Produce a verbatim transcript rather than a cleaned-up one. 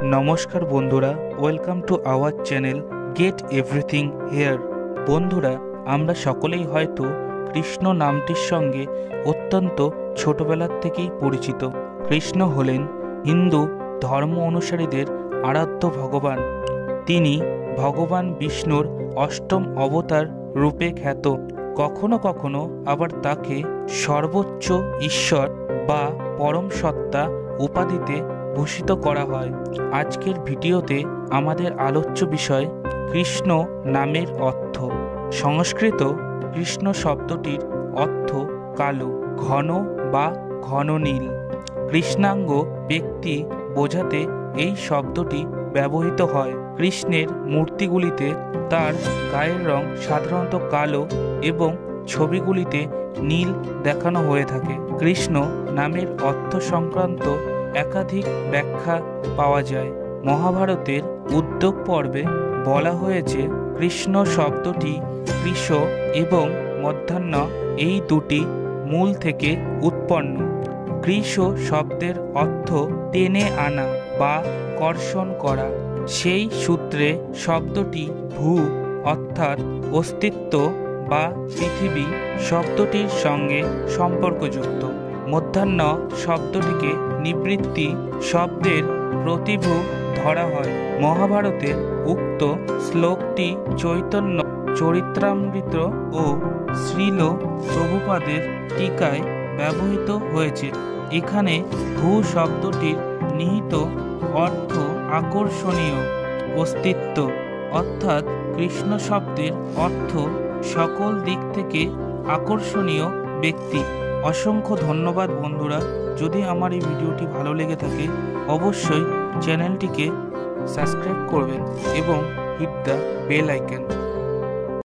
নমস্কার বন্ধুরা, welcome to our channel get everything here. বন্ধুরা, আমরা সকলেই হয়তো কৃষ্ণ নামটির সঙ্গে অত্যন্ত ছোটবেলার থেকেই পরিচিত। কৃষ্ণ হলেন হিন্দু ধর্ম অনুসারীদের আরাধ্য ভগবান। তিনি ভগবান বিষ্ণুর অষ্টম অবতার রূপে খ্যাত। কখনো কখনো আবার তাকে সর্বোচ্চ ঈশ্বর বা পরম সত্তা উপাধিতে ভূষিত করা হয়। আজকের ভিডিওতে আমাদের আলোচ্য বিষয় কৃষ্ণ নামের অর্থ। সংস্কৃত কৃষ্ণ শব্দটির অর্থ কালো, ঘন বা ঘন নীল। কৃষ্ণাঙ্গ ব্যক্তি বোঝাতে এই শব্দটি ব্যবহৃত হয়। কৃষ্ণের মূর্তিগুলিতে তার গায়ের রং সাধারণত কালো এবং ছবিগুলিতে নীল দেখানো হয়ে থাকে। কৃষ্ণ নামের অর্থ সংক্রান্ত একাধিক ব্যাখ্যা পাওয়া যায়। মহাভারতের উদ্যোগ পর্বে বলা হয়েছে কৃষ্ণ শব্দটি কৃষ এবং মধ্যাহ্ন এই দুটি মূল থেকে উৎপন্ন। কৃষ শব্দের অর্থ টেনে আনা বা কর্ষণ করা। সেই সূত্রে শব্দটি ভূ অর্থাৎ অস্তিত্ব বা পৃথিবী শব্দটির সঙ্গে সম্পর্কযুক্ত। মধ্যাহ্ন শব্দটিকে নিবৃত্তি শব্দের প্রতিভূ ধরা হয়। মহাভারতের উক্ত শ্লোকটি চৈতন্য চরিত্রামৃত ও শ্রীল প্রভুপাদের টিকায় ব্যবহৃত হয়েছে। এখানে ভূ শব্দটির নিহিত অর্থ আকর্ষণীয় অস্তিত্ব, অর্থাৎ কৃষ্ণ শব্দের অর্থ সকল দিক থেকে আকর্ষণীয় ব্যক্তি। অসংখ্য ধন্যবাদ বন্ধুরা। যদি আমার এই ভিডিওটি ভালো লেগে থাকে অবশ্যই চ্যানেলটিকে সাবস্ক্রাইব করবেন এবং হিট দ্য বেল আইকন।